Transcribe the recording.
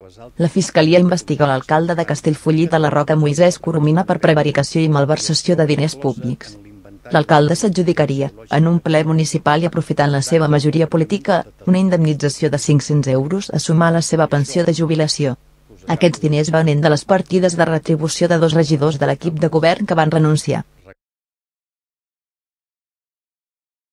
La Fiscalia investiga l'alcalde de Castellfollit de la Roca Moisès Coromina per prevaricació i malversació de diners públics. L'alcalde s'adjudicaria, en un ple municipal i aprofitant la seva majoria política, una indemnització de 500 euros a sumar a la seva pensió de jubilació. Aquests diners venien de les partides de retribució de 2 regidors de l'equip de govern que van renunciar.